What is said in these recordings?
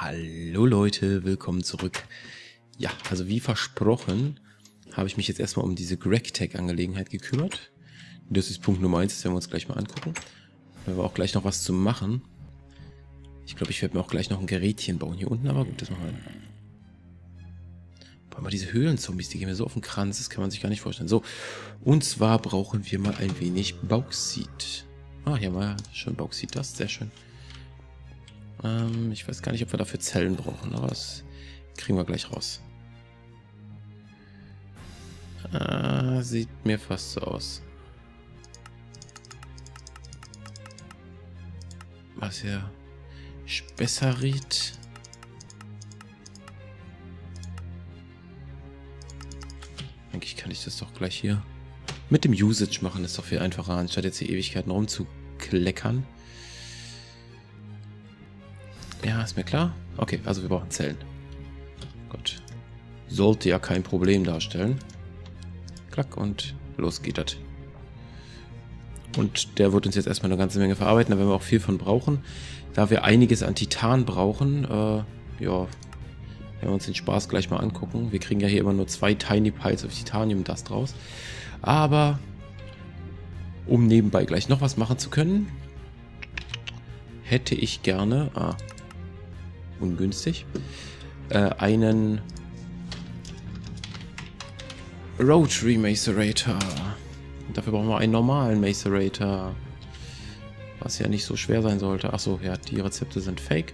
Hallo Leute, willkommen zurück. Ja, also wie versprochen, habe ich mich jetzt erstmal um diese GregTech-Angelegenheit gekümmert. Das ist Punkt Nummer 1, das werden wir uns gleich mal angucken. Da haben wir auch gleich noch was zu machen. Ich glaube, ich werde mir auch gleich noch ein Gerätchen bauen hier unten, aber gut, das machen wir. Boah, mal diese Höhlenzombies, die gehen mir so auf den Kranz, das kann man sich gar nicht vorstellen. So, und zwar brauchen wir mal ein wenig Bauxit. Ah, hier haben wir schon Bauxit, das ist sehr schön. Ich weiß gar nicht, ob wir dafür Zellen brauchen, aber das kriegen wir gleich raus. Sieht mir fast so aus. Was hier? Spessarit. Eigentlich kann ich das doch gleich hier mit dem Usage machen. Das ist doch viel einfacher, anstatt jetzt hier Ewigkeiten rumzukleckern. Ja, ist mir klar. Okay, also wir brauchen Zellen. Gut. Sollte ja kein Problem darstellen. Klack und los geht das. Und der wird uns jetzt erstmal eine ganze Menge verarbeiten, da werden wir auch viel von brauchen. Da wir einiges an Titan brauchen, ja, werden wir uns den Spaß gleich mal angucken. Wir kriegen ja hier immer nur 2 Tiny Piles of Titanium Dust raus. Aber um nebenbei gleich noch was machen zu können, hätte ich gerne, ungünstig, einen Rotary Macerator. Und dafür brauchen wir einen normalen Macerator. Was ja nicht so schwer sein sollte. Achso, ja, die Rezepte sind fake.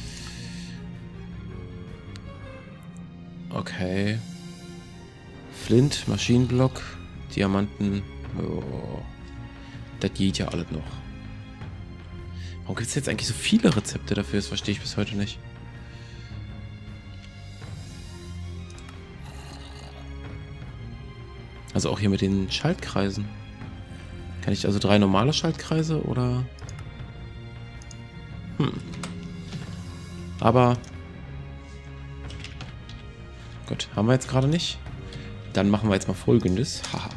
Okay. Flint, Maschinenblock, Diamanten. Oh, das geht ja alles noch. Warum gibt es jetzt eigentlich so viele Rezepte dafür? Das verstehe ich bis heute nicht. Also auch hier mit den Schaltkreisen. Kann ich also 3 normale Schaltkreise oder... Aber... Gut, haben wir jetzt gerade nicht. Dann machen wir jetzt mal Folgendes. Haha.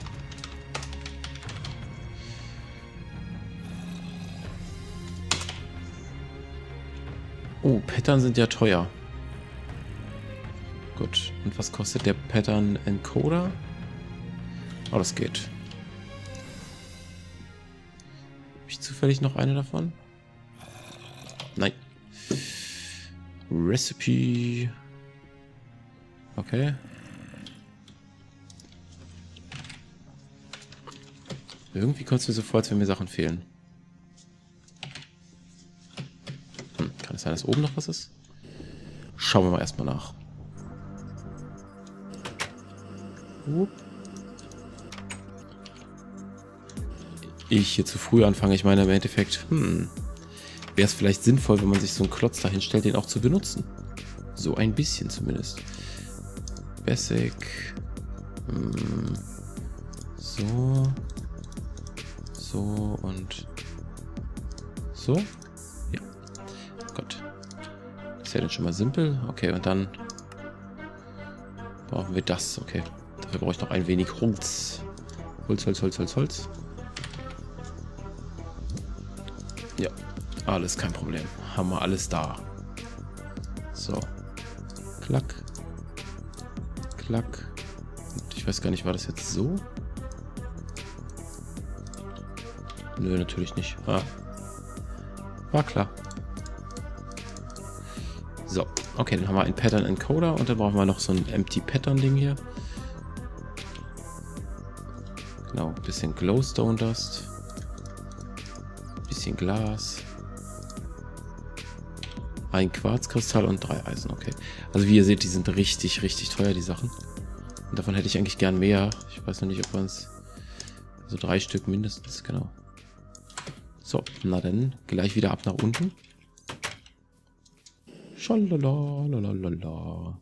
Oh, Pattern sind ja teuer. Gut, und was kostet der Pattern Encoder? Oh, das geht. Habe ich zufällig noch eine davon? Nein. Recipe. Okay. Irgendwie kommt es mir so vor, als wenn mir Sachen fehlen. Kann es sein, dass oben noch was ist? Schauen wir mal erstmal nach. Ich hier zu früh anfange. Ich meine im Endeffekt, wäre es vielleicht sinnvoll, wenn man sich so einen Klotz dahin stellt, den auch zu benutzen. So ein bisschen zumindest. Basic. So. So und so. Ja. Gott. Ist ja dann schon mal simpel. Okay, und dann brauchen wir das. Okay. Dafür brauche ich noch ein wenig Holz. Holz, Holz, Holz, Holz, Holz. Ja, alles kein Problem. Haben wir alles da. So. Klack. Klack. Und ich weiß gar nicht, war das jetzt so? Nö, natürlich nicht. War klar. So, okay, dann haben wir einen Pattern Encoder und dann brauchen wir noch so ein Empty Pattern Ding hier. Genau, ein bisschen Glowstone Dust. Bisschen Glas. Ein Quarzkristall und 3 Eisen, okay. Also wie ihr seht, die sind richtig, richtig teuer, die Sachen. Und davon hätte ich eigentlich gern mehr. Ich weiß noch nicht, ob wir uns... So 3 Stück mindestens, genau. So, na dann, gleich wieder ab nach unten. Schalalalalala.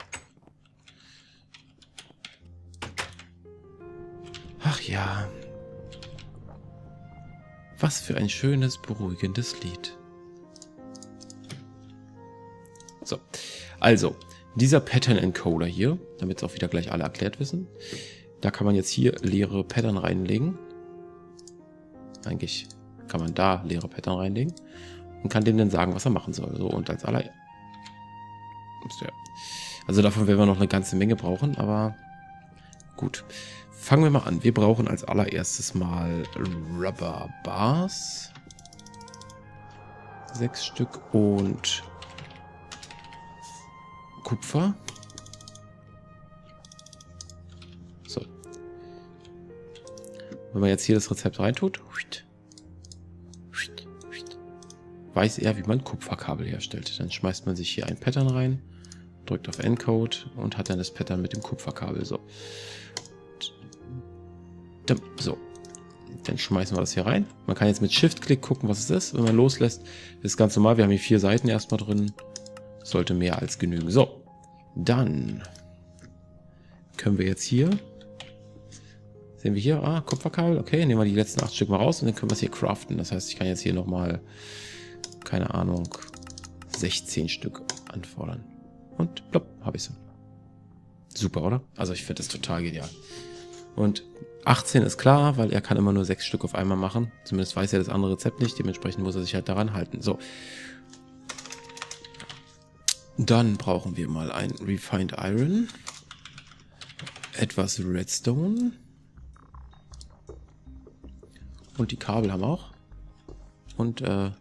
Ach ja. Was für ein schönes, beruhigendes Lied. So, also, dieser Pattern Encoder hier, damit es auch wieder gleich alle erklärt wissen, da kann man jetzt hier leere Pattern reinlegen. Eigentlich kann man da leere Pattern reinlegen und kann dem dann sagen, was er machen soll. So, und als Ja. Also davon werden wir noch eine ganze Menge brauchen, aber gut. Fangen wir mal an. Wir brauchen als allererstes mal Rubber Bars. 6 Stück und Kupfer. So. Wenn man jetzt hier das Rezept reintut, weiß er, wie man Kupferkabel herstellt. Dann schmeißt man sich hier ein Pattern rein, drückt auf Encode und hat dann das Pattern mit dem Kupferkabel. So. So. Dann schmeißen wir das hier rein. Man kann jetzt mit Shift-Klick gucken, was es ist. Wenn man loslässt, ist ganz normal. Wir haben hier 4 Seiten erstmal drin. Sollte mehr als genügen. So. Dann können wir jetzt hier, sehen wir hier, Kupferkabel. Okay, nehmen wir die letzten 8 Stück mal raus und dann können wir es hier craften. Das heißt, ich kann jetzt hier nochmal, keine Ahnung, 16 Stück anfordern. Und plopp, habe ich sie. Super, oder? Also ich finde das total genial. Und 18 ist klar, weil er kann immer nur 6 Stück auf einmal machen. Zumindest weiß er das andere Rezept nicht. Dementsprechend muss er sich halt daran halten. So. Dann brauchen wir mal ein Refined Iron. Etwas Redstone. Und die Kabel haben wir auch. Und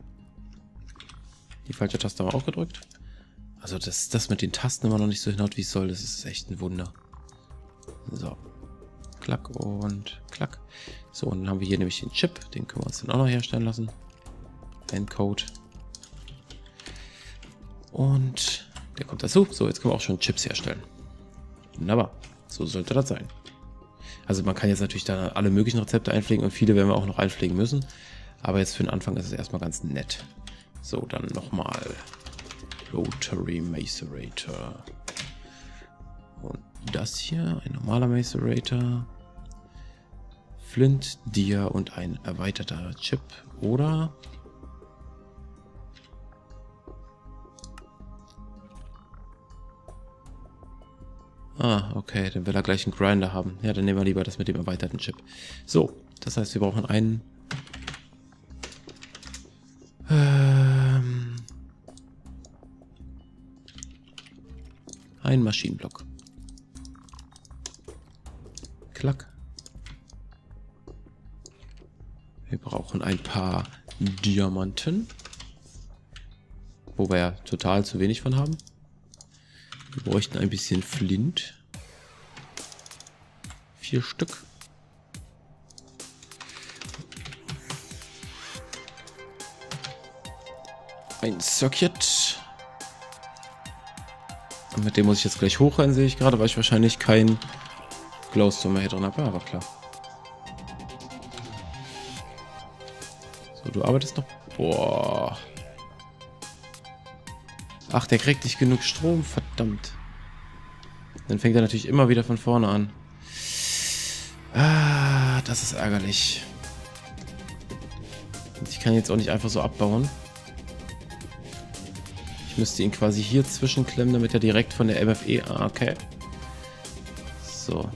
die falsche Taste haben wir auch gedrückt. Also das mit den Tasten immer noch nicht so hinhaut, wie es soll. Das ist echt ein Wunder. So. Klack und klack. So, und dann haben wir hier nämlich den Chip. Den können wir uns dann auch noch herstellen lassen. Encode. Und der kommt dazu. So, jetzt können wir auch schon Chips herstellen. Wunderbar. So sollte das sein. Also man kann jetzt natürlich da alle möglichen Rezepte einpflegen und viele werden wir auch noch einpflegen müssen. Aber jetzt für den Anfang ist es erstmal ganz nett. So, dann nochmal Rotary Macerator. Und das hier, ein normaler Macerator. Flint, Dia und ein erweiterter Chip. Oder... okay, dann will er gleich einen Grinder haben. Ja, dann nehmen wir lieber das mit dem erweiterten Chip. So, das heißt, wir brauchen einen... einen Maschinenblock. Klack. Wir brauchen ein paar Diamanten. Wo wir ja total zu wenig von haben. Wir bräuchten ein bisschen Flint. 4 Stück. Ein Circuit. Und mit dem muss ich jetzt gleich hochrennen, sehe ich gerade, weil ich wahrscheinlich kein Glowstone mehr hier drin habe. Ja, aber klar. So, du arbeitest noch. Boah. Ach, der kriegt nicht genug Strom, verdammt. Dann fängt er natürlich immer wieder von vorne an. Ah, das ist ärgerlich. Und ich kann jetzt auch nicht einfach so abbauen. Ich müsste ihn quasi hier zwischenklemmen, damit er direkt von der MFE... Ah, okay. So.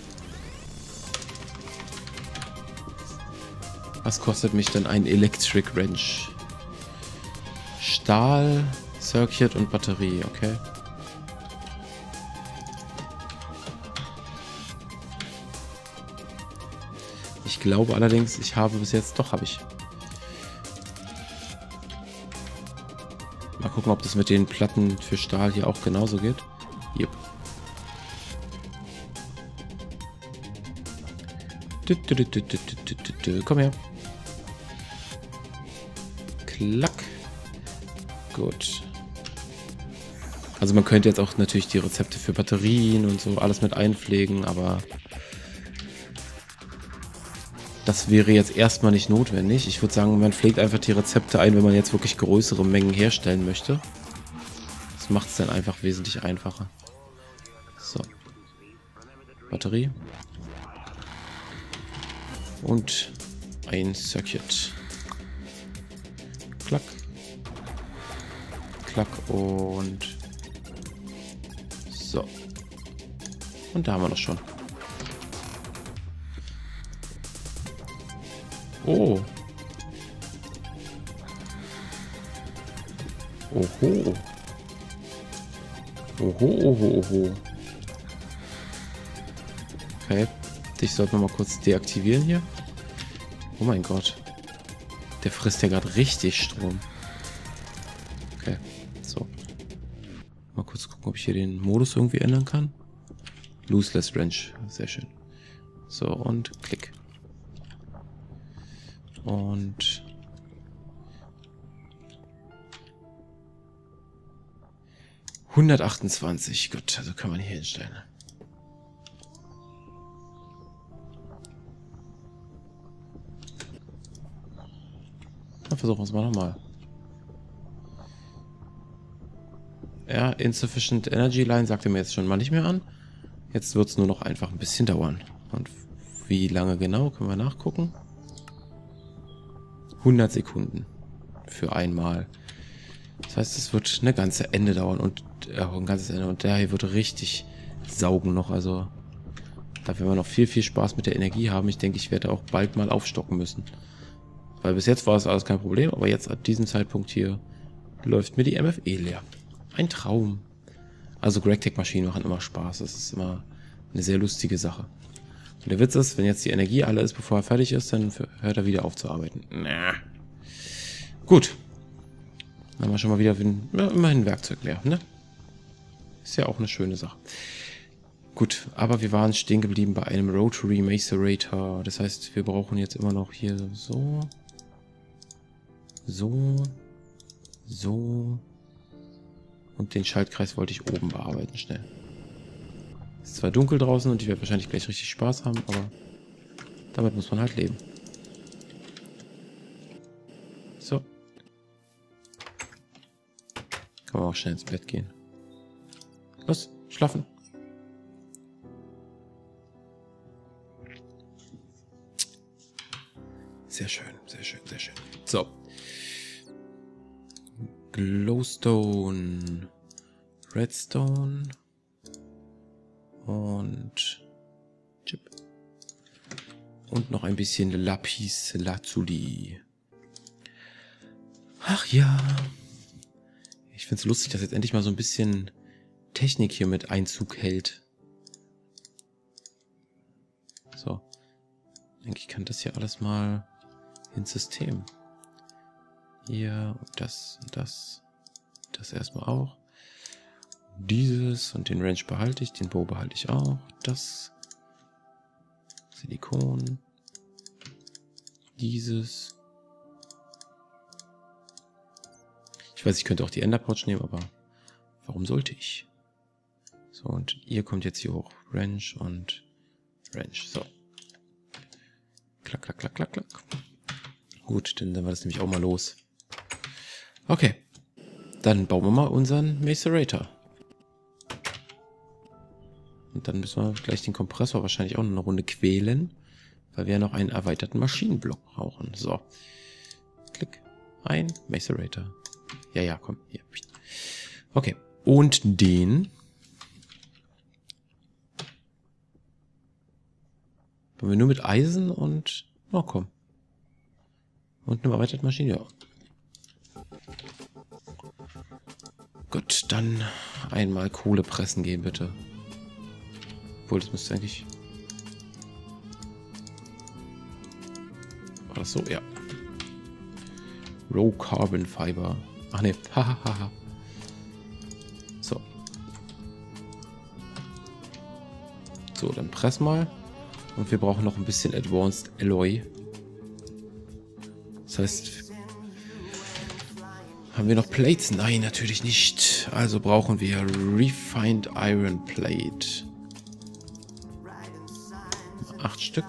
Was kostet mich denn ein Electric Wrench? Stahl... Circuit und Batterie, okay. Ich glaube allerdings, ich habe bis jetzt... Doch, habe ich. Mal gucken, ob das mit den Platten für Stahl hier auch genauso geht. Yep. Komm her. Klack. Gut. Also man könnte jetzt auch natürlich die Rezepte für Batterien und so alles mit einpflegen, aber das wäre jetzt erstmal nicht notwendig. Ich würde sagen, man pflegt einfach die Rezepte ein, wenn man jetzt wirklich größere Mengen herstellen möchte. Das macht es dann einfach wesentlich einfacher. So. Batterie. Und ein Circuit. Klack. Klack und... So. Und da haben wir das schon. Oh. Oho. Oho, oho, oho. Okay. Dich sollten wir mal kurz deaktivieren hier. Oh mein Gott. Der frisst ja gerade richtig Strom. Okay. So. Mal kurz gucken, ob ich hier den Modus irgendwie ändern kann. Looseless Wrench. Sehr schön. So, und klick. Und... ...128. Gut, also kann man hier hinstellen. Dann versuchen wir es mal nochmal. Ja, Insufficient Energy Line sagte mir jetzt schon mal nicht mehr an. Jetzt wird es nur noch einfach ein bisschen dauern. Und wie lange genau, können wir nachgucken. 100 Sekunden für einmal. Das heißt, es wird eine ganze Ende dauern und ein ganzes Ende. Und der hier wird richtig saugen noch. Also da werden wir noch viel, viel Spaß mit der Energie haben. Ich denke, ich werde auch bald mal aufstocken müssen. Weil bis jetzt war es alles kein Problem, aber jetzt ab diesem Zeitpunkt hier läuft mir die MFE leer. Ein Traum. Also GregTech-Maschinen machen immer Spaß. Das ist immer eine sehr lustige Sache. Und der Witz ist, wenn jetzt die Energie alle ist, bevor er fertig ist, dann hört er wieder auf zu arbeiten. Na. Gut. Dann haben wir schon mal wieder immerhin ein Werkzeug mehr, ne? Ist ja auch eine schöne Sache. Gut, aber wir waren stehen geblieben bei einem Rotary Macerator. Das heißt, wir brauchen jetzt immer noch hier so. So. Und den Schaltkreis wollte ich oben bearbeiten, schnell. Es ist zwar dunkel draußen und ich werde wahrscheinlich gleich richtig Spaß haben, aber damit muss man halt leben. So. Kann man auch schnell ins Bett gehen. Los, schlafen. Sehr schön, sehr schön, sehr schön. So. Glowstone. Redstone. Und Chip. Und noch ein bisschen Lapis Lazuli. Ach ja. Ich finde es lustig, dass jetzt endlich mal so ein bisschen Technik hier mit Einzug hält. So. Ich denke, ich kann das hier alles mal ins System. Hier und das und das. Das erstmal auch. Dieses und den Wrench behalte ich. Den Bow behalte ich auch. Das. Silikon. Dieses. Ich weiß, ich könnte auch die Ender Pouch nehmen, aber warum sollte ich? So, und ihr kommt jetzt hier hoch. Wrench und Wrench. So. Klack, klack, klack, klack, klack. Gut, dann war das nämlich auch mal los. Okay. Dann bauen wir mal unseren Macerator. Und dann müssen wir gleich den Kompressor wahrscheinlich auch noch eine Runde quälen, weil wir ja noch einen erweiterten Maschinenblock brauchen. So. Klick. Ein Macerator. Ja, komm. Hier. Okay. Und den bauen wir nur mit Eisen und... Oh, komm. Und eine erweiterte Maschine. Ja. Gut, dann einmal Kohle pressen gehen, bitte. Obwohl, das müsste eigentlich... War das so? Ja. Raw Carbon Fiber. Ach ne, hahaha. So. So, dann press mal. Und wir brauchen noch ein bisschen Advanced Alloy. Das heißt... Haben wir noch Plates? Nein, natürlich nicht. Also brauchen wir Refined Iron Plate. 8 Stück.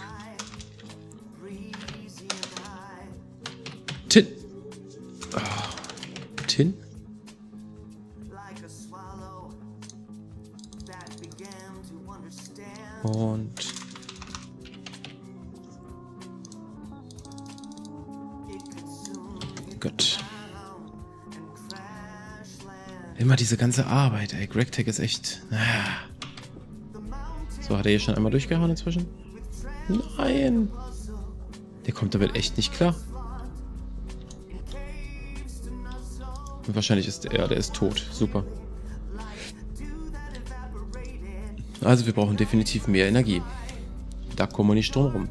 Tin. Oh. Tin? Und... Gut. Immer diese ganze Arbeit, ey. GregTech ist echt... So, hat er hier schon einmal durchgehauen inzwischen? Nein! Der kommt damit echt nicht klar. Und wahrscheinlich ist der ist tot. Super. Also wir brauchen definitiv mehr Energie. Da kommen wir nicht drum rum.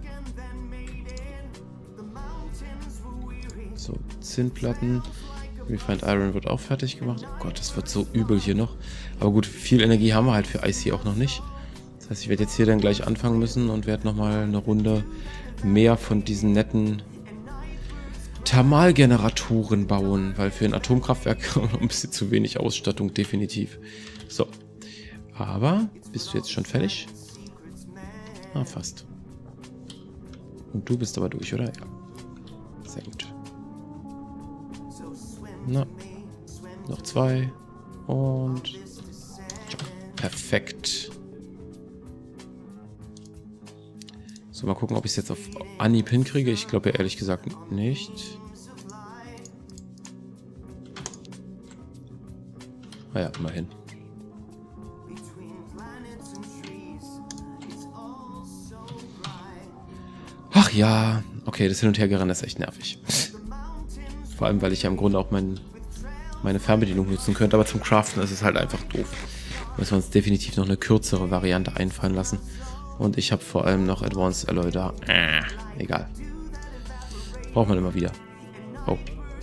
So, Zinnplatten. Refined Iron wird auch fertig gemacht. Oh Gott, das wird so übel hier noch. Aber gut, viel Energie haben wir halt für IC auch noch nicht. Das heißt, ich werde jetzt hier dann gleich anfangen müssen und werde nochmal eine Runde mehr von diesen netten Thermalgeneratoren bauen, weil für ein Atomkraftwerk haben wir noch ein bisschen zu wenig Ausstattung, definitiv. So. Aber, bist du jetzt schon fertig? Ah, fast. Und du bist aber durch, oder? Ja. Sehr gut. Na, noch 2. Und... perfekt. So, mal gucken, ob ich es jetzt auf Anhieb hinkriege. Ich glaube ja ehrlich gesagt nicht. Naja, immerhin. Ach ja. Okay, das Hin- und Hergerennen ist echt nervig. Vor allem, weil ich ja im Grunde auch meine Fernbedienung nutzen könnte. Aber zum Craften ist es halt einfach doof. Müssen wir uns definitiv noch eine kürzere Variante einfallen lassen. Und ich habe vor allem noch Advanced Alloy da. Egal. Braucht man immer wieder. Oh.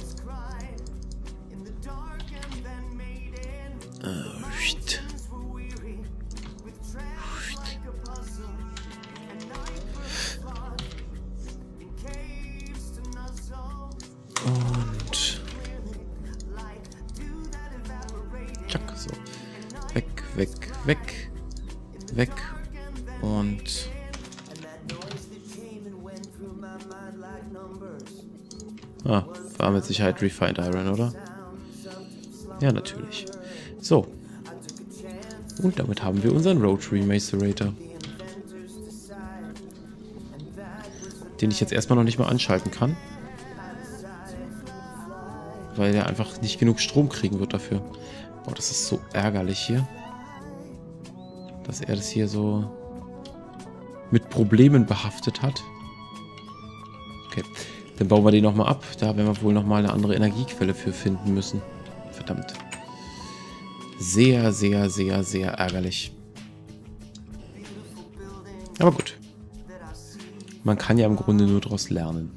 Und... Tschack, so. Weg, weg, weg. Weg. Und... Ah, war mit Sicherheit Refined Iron, oder? Ja, natürlich. So. Und damit haben wir unseren Rotary Macerator. Den ich jetzt erstmal noch nicht mal anschalten kann. Weil der einfach nicht genug Strom kriegen wird dafür. Boah, das ist so ärgerlich hier. Dass er das hier so mit Problemen behaftet hat. Okay, dann bauen wir den nochmal ab. Da werden wir wohl nochmal eine andere Energiequelle für finden müssen. Verdammt. Sehr, sehr, sehr, sehr ärgerlich. Aber gut. Man kann ja im Grunde nur daraus lernen.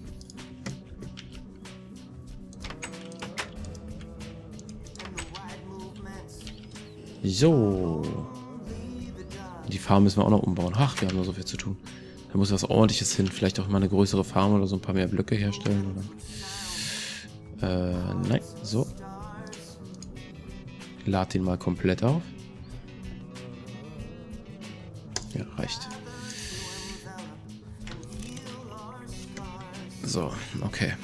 So. Die Farm müssen wir auch noch umbauen. Ach, wir haben noch so viel zu tun. Da muss was Ordentliches hin. Vielleicht auch mal eine größere Farm oder so ein paar mehr Blöcke herstellen. Oder? Nein. So. Lad den mal komplett auf. Ja, reicht. So, okay.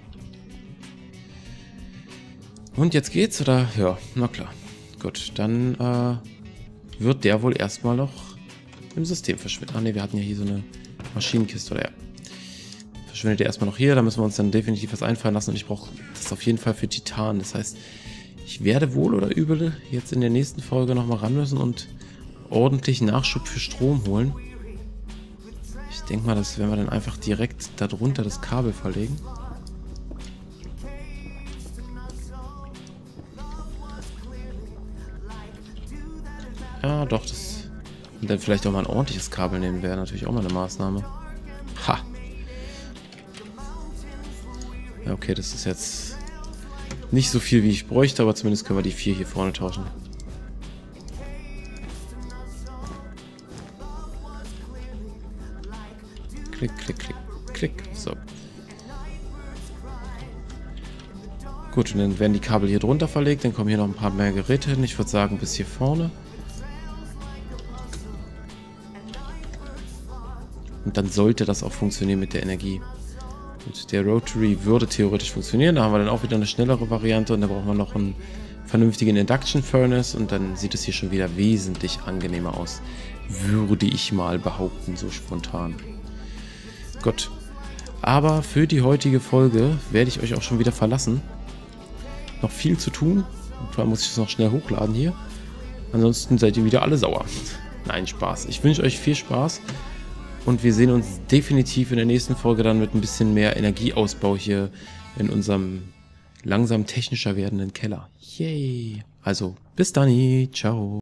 Und jetzt geht's, oder? Ja, na klar. Gut, dann wird der wohl erstmal noch im System verschwinden. Ah ne, wir hatten ja hier so eine Maschinenkiste, oder ja. Verschwindet der erstmal noch hier, da müssen wir uns dann definitiv was einfallen lassen und ich brauche das auf jeden Fall für Titan. Das heißt, ich werde wohl oder übel jetzt in der nächsten Folge nochmal ran müssen und ordentlich Nachschub für Strom holen. Ich denke mal, das werden wir dann einfach direkt darunter das Kabel verlegen. Ja, doch, das... Und dann vielleicht auch mal ein ordentliches Kabel nehmen, wäre natürlich auch mal eine Maßnahme. Ha! Ja, okay, das ist jetzt nicht so viel, wie ich bräuchte, aber zumindest können wir die 4 hier vorne tauschen. Klick, klick, klick, klick. So. Gut, und dann werden die Kabel hier drunter verlegt, dann kommen hier noch ein paar mehr Geräte hin. Ich würde sagen, bis hier vorne. Und dann sollte das auch funktionieren mit der Energie. Und der Rotary würde theoretisch funktionieren. Da haben wir dann auch wieder eine schnellere Variante und da brauchen wir noch einen vernünftigen Induction Furnace und dann sieht es hier schon wieder wesentlich angenehmer aus. Würde ich mal behaupten, so spontan. Gut. Aber für die heutige Folge werde ich euch auch schon wieder verlassen. Noch viel zu tun. Vor allem muss ich das noch schnell hochladen hier. Ansonsten seid ihr wieder alle sauer. Nein, Spaß. Ich wünsche euch viel Spaß. Und wir sehen uns definitiv in der nächsten Folge dann mit ein bisschen mehr Energieausbau hier in unserem langsam technischer werdenden Keller. Yay! Also, bis dann. Ciao.